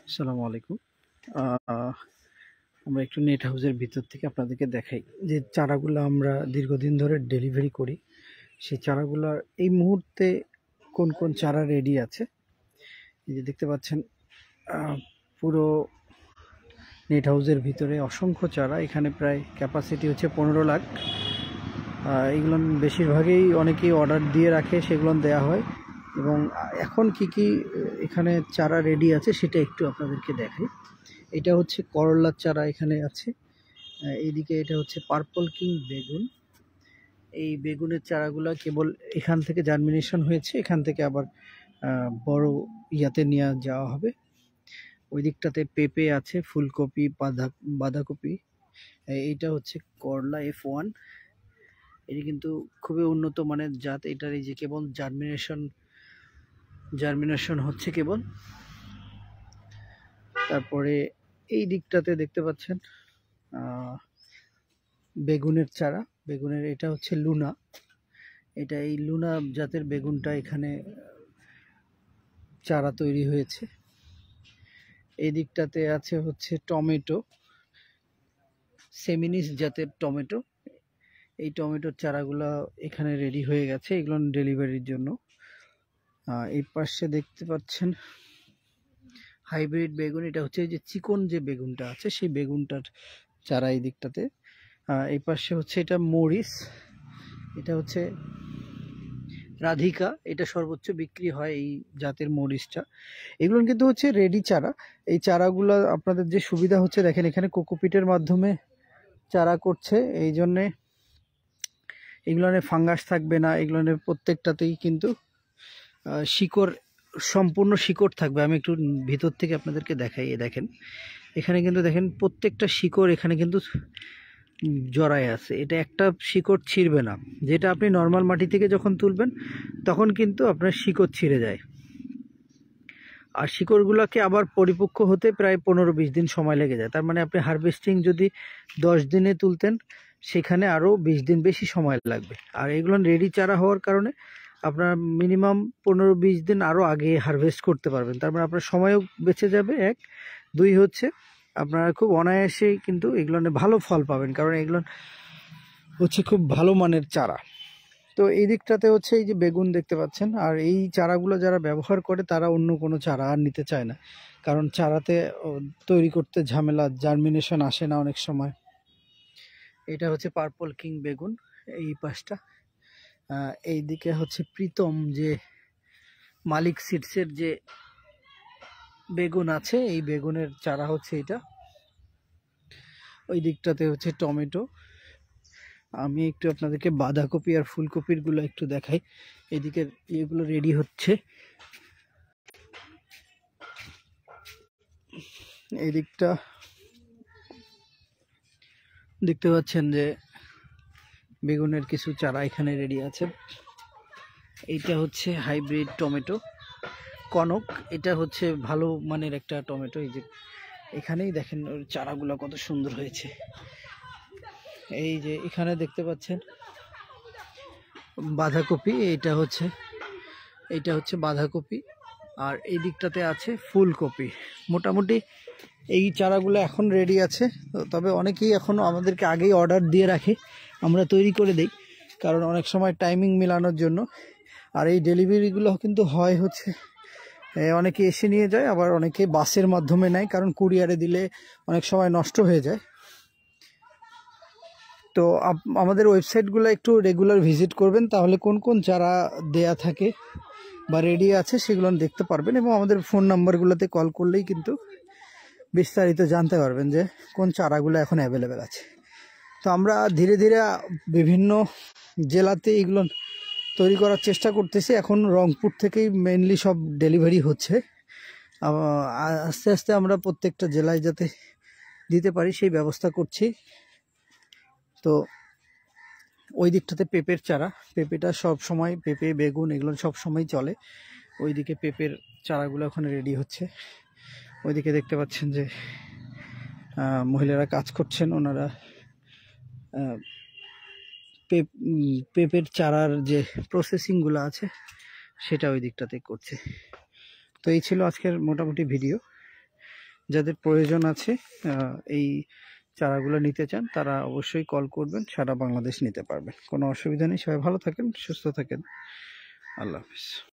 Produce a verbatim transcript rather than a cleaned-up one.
আসসালামু আলাইকুম। আহ, আমরা একটু নেট হাউসের ভিতর থেকে আপনাদেরকে দেখাই যে চারাগুলো আমরা দীর্ঘদিন ধরে ডেলিভারি করি। সেই চারাগুলোর এই মুহূর্তে কোন কোন চারা রেডি আছে, এই যে দেখতে পাচ্ছেন। আহ, পুরো নেট হাউসের ভিতরে অসংখ্য চারা, এখানে প্রায় ক্যাপাসিটি হচ্ছে পনেরো লাখ। আহ, এগুলো বেশিরভাগই অনেকেই অর্ডার দিয়ে রাখে, সেগুলো দেয়া হয়। এবং এখন কি কি এখানে চারা রেডি আছে সেটা একটু আপনাদেরকে দেখাই। এটা হচ্ছে করলার চারা এখানে আছে। আহ, এইদিকে এটা হচ্ছে পার্পল কিং বেগুন। এই বেগুনের চারাগুলা কেবল এখান থেকে জার্মিনেশন হয়েছে, এখান থেকে আবার আহ, বড় ইয়াতে নিয়ে যাওয়া হবে। ওই দিকটাতে পেঁপে আছে, ফুলকপি, বাঁধা বাঁধাকপি। এই- এইটা হচ্ছে করলা এফ ওয়ান। এটি কিন্তু খুবই উন্নত মানের জাত। এটার এই যে কেবল জার্মিনেশন জার্মিনেশন হচ্ছে কেবল। তারপরে এই দিকটাতে দেখতে পাচ্ছেন আহ বেগুনের চারা। বেগুনের এটা হচ্ছে লুনা। এটা এই লুনা জাতের বেগুনটা এখানে চারা তৈরি হয়েছে। এই দিকটাতে আছে হচ্ছে টমেটো, সেমিনিস জাতের টমেটো। এই টমেটোর চারাগুলো এখানে রেডি হয়ে গেছে, এগুলো ডেলিভারির জন্য। আহ, এই পাশে দেখতে পাচ্ছেন হাইব্রিড বেগুন। এটা হচ্ছে যে চিকন যে বেগুনটা আছে সেই বেগুনটার চারা এই দিকটাতে। আহ, এই পাশে হচ্ছে এটা মরিচ। এটা হচ্ছে রাধিকা। এটা সর্বোচ্চ বিক্রি হয় এই জাতের মরিচটা। এগুলো কিন্তু হচ্ছে রেডি চারা। এই চারাগুলো আপনাদের যে সুবিধা হচ্ছে, দেখেন এখানে কোকোপিটের মাধ্যমে চারা করছে, এই জন্যে এগুলোনে ফাঙ্গাস থাকবে না। এগুলোনে প্রত্যেকটাতেই কিন্তু আহ, শিকড়, সম্পূর্ণ শিকড় থাকবে। আমি একটু ভিতর থেকে আপনাদেরকে দেখাই। এই দেখেন এখানে কিন্তু দেখেন প্রত্যেকটা শিকড় এখানে কিন্তু জড়ায় আছে। এটা একটা শিকড় ছিঁড়বে না। যেটা আপনি নর্মাল মাটি থেকে যখন তুলবেন তখন কিন্তু আপনার শিকড় ছিঁড়ে যায়। আর শিকড়গুলোকে আবার পরিপক্ক হতে প্রায় পনেরো বিশ দিন সময় লেগে যায়। তার মানে আপনি হারভেস্টিং যদি দশ দিনে তুলতেন, সেখানে আরও বিশ দিন বেশি সময় লাগবে। আর এগুলো রেডি চারা হওয়ার কারণে আপনার মিনিমাম পনেরো বিশ দিন আরও আগে হারভেস্ট করতে পারবেন। তার মানে আপনার সময়ও বেঁচে যাবে এক। দুই হচ্ছে আপনারা খুব অনায়াসেই কিন্তু এগুলো ভালো ফল পাবেন, কারণ এগুলো হচ্ছে খুব ভালো মানের চারা। তো এই দিকটাতে হচ্ছে এই যে বেগুন দেখতে পাচ্ছেন। আর এই চারাগুলো যারা ব্যবহার করে তারা অন্য কোনো চারা আর নিতে চায় না, কারণ চারাতে ও, তৈরি করতে ঝামেলা, জার্মিনেশন আসে না অনেক সময়। এটা হচ্ছে পার্পল কিং বেগুন এই পাশটা। আহ, এই দিকে হচ্ছে প্রীতম যে মালিক সিডসের যে বেগুন আছে, এই বেগুনের চারা হচ্ছে এটা। ওই দিকটাতে হচ্ছে টমেটো। আমি একটু আপনাদেরকে বাঁধাকপি আর ফুলকপির গুলো একটু দেখাই। এদিকে এগুলো রেডি হচ্ছে। এই দিকটা দেখতে পাচ্ছেন যে বেগুনের কিছু চারা এখানে রেডি আছে। এইটা হচ্ছে হাইব্রিড টমেটো কনক। এটা হচ্ছে ভালো মানের একটা টমেটো। এই যে এখানেই দেখেন ওর চারাগুলো কত সুন্দর হয়েছে। এই যে এখানে দেখতে পাচ্ছেন বাঁধাকপি। এটা হচ্ছে এইটা হচ্ছে বাঁধাকপি। আর এই দিকটাতে আছে ফুলকপি। মোটামুটি এই চারাগুলো এখন রেডি আছে। তবে অনেকেই এখনও আমাদেরকে আগেই অর্ডার দিয়ে রাখে, আমরা তৈরি করে দিই, কারণ অনেক সময় টাইমিং মেলানোর জন্য। আর এই ডেলিভারিগুলো কিন্তু হয় হচ্ছে অনেকে এসে নিয়ে যায়, আবার অনেকে বাসের মাধ্যমে নেয়, কারণ কুরিয়ারে দিলে অনেক সময় নষ্ট হয়ে যায়। তো আমাদের ওয়েবসাইটগুলো একটু রেগুলার ভিজিট করবেন, তাহলে কোন কোন চারা দেয়া থাকে বা রেডি আছে সেগুলো দেখতে পারবেন। এবং আমাদের ফোন নাম্বারগুলোতে কল করলেই কিন্তু বিস্তারিত জানতে পারবেন যে কোন চারাগুলো এখন অ্যাভেলেবেল আছে। তো আমরা ধীরে ধীরে বিভিন্ন জেলাতে এগুলো তৈরি করার চেষ্টা করতেছি। এখন রংপুর থেকেই মেইনলি সব ডেলিভারি হচ্ছে। আস্তে আস্তে আমরা প্রত্যেকটা জেলায় যাতে দিতে পারি সেই ব্যবস্থা করছি। তো ওই দিকটাতে পেঁপের চারা, পেঁপেটা সব সময়, পেঁপে বেগুন এগুলো সব সময় চলে। ওইদিকে পেঁপের চারাগুলো ওখানে রেডি হচ্ছে। ওইদিকে দেখতে পাচ্ছেন যে মহিলারা কাজ করছেন, ওনারা পেঁপের চারার যে প্রসেসিংগুলো আছে সেটা ওই দিকটাতে করছে। তো এই ছিল আজকের মোটামুটি ভিডিও। যাদের প্রয়োজন আছে এই চারাগুলো নিতে চান তারা অবশ্যই কল করবেন, সারা বাংলাদেশ নিতে পারবেন, কোনো অসুবিধা নেই। সবাই ভালো থাকেন, সুস্থ থাকেন, আল্লাহ হাফিজ।